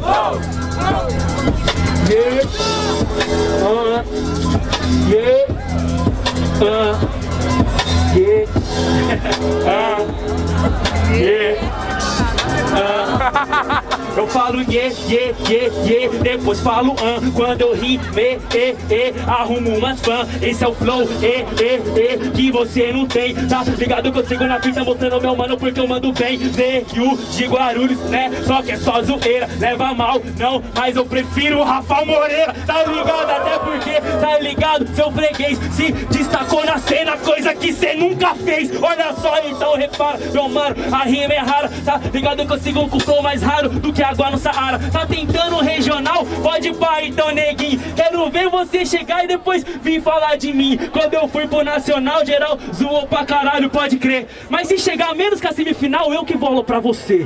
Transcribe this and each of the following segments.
Eu falo depois falo quando eu rimo, arrumo umas fãs. Esse é o flow, que você não tem. Tá ligado que eu sigo na fita mostrando meu mano porque eu mando bem. Veio de Guarulhos, né? Só que é só zoeira, leva mal, não, mas eu prefiro o Rafa Moreira. Tá ligado? Até porque, tá ligado? Seu freguês se destacou na cena, coisa que cê nunca fez. Olha só, então repara, meu mano, a rima é rara. Tá ligado que eu sigo com o flow mais raro do que água no Saara. Tá tentando um regional? Pode pá, então neguinho. Quero ver você chegar e depois vir falar de mim. Quando eu fui pro Nacional, geral zoou pra caralho, pode crer. Mas se chegar menos que a semifinal, eu que volo pra você.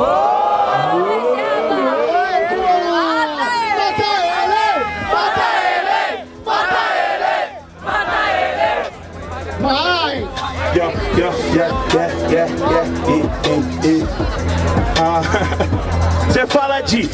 Vai! Cê fala de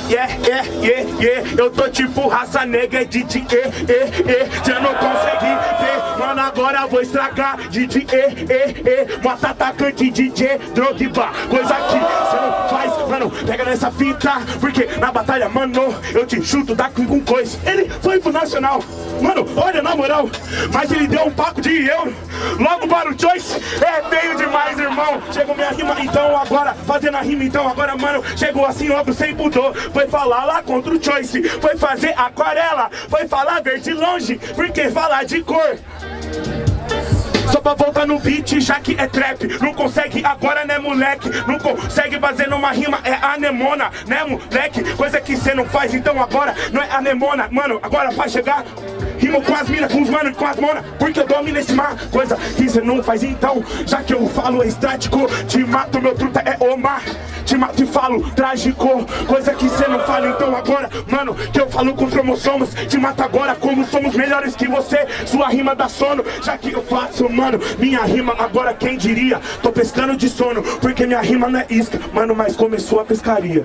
eu tô tipo raça negra de cê não consegui ver, mano, agora eu vou estragar de mata atacante DJ Drogba, coisa que cê não faz, mano, pega nessa fita, porque na batalha, mano, eu te chuto daqui com coisa. Ele foi pro Nacional, mano, olha na moral, mas ele deu um paco de euro logo para o Choice, é feio demais, irmão. Chegou minha rima, então agora, fazendo a rima, então agora, mano, chegou assim logo sem pudor, foi falar lá contra o Choice, foi fazer aquarela, foi falar verde longe, porque falar de cor. Só pra voltar no beat, já que é trap. Não consegue agora, né, moleque? Não consegue fazer numa rima, é anemona, né, moleque? Coisa que cê não faz, então agora não é anemona. Mano, agora pra chegar, rimo com as minas, com os manos, com as monas, porque eu domino esse mar. Coisa que cê não faz, então, já que eu falo estático, te mato, meu truta é o mar. Te mato e falo trágico, coisa que cê não fala, então agora, mano, que eu falo com cromossomos. Te mato agora como somos melhores que você, sua rima dá sono. Já que eu faço, mano, minha rima agora quem diria? Tô pescando de sono, porque minha rima não é isca, mano, mas começou a pescaria.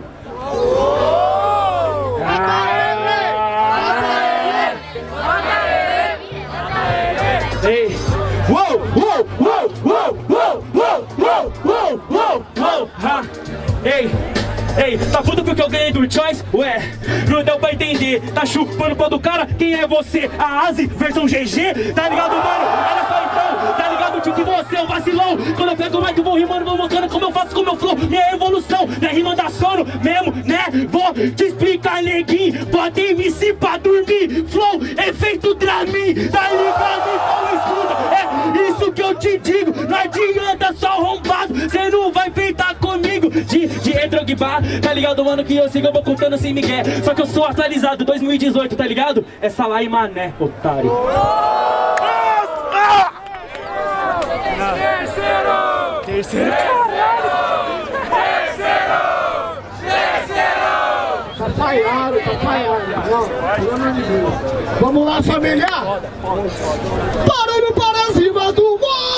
Ei, uou, uou, uou, uou, uou, uou, uou, uou, uou, uou, ha. Ei, tá puto porque eu ganhei do Choice? Ué, não deu pra entender. Tá chupando pau do cara? Quem é você? A Asi versão GG? Tá ligado, mano? Olha só então, tá ligado, tio, que você é um vacilão. Quando eu pego o mic, eu vou rimando, vou mostrando como eu faço com o meu flow. Minha evolução, minha rima dá sono mesmo, né? Vou te explicar, neguinho. Pode MC pra dormir. Flow é feito Dramin, tá ligado? Então escuta, é isso que eu te digo. Não adianta só arrombado, cê não vai feitar comigo. De Drogba, tá ligado, mano, que eu sigo, eu vou contando sem migué. Só que eu sou atualizado, 2018, tá ligado? Essa lá e mané, otário. Terceiro, caralho! Tá falhado. Pelo amor de Deus. Vamos lá, família! Barulho para cima do mundo!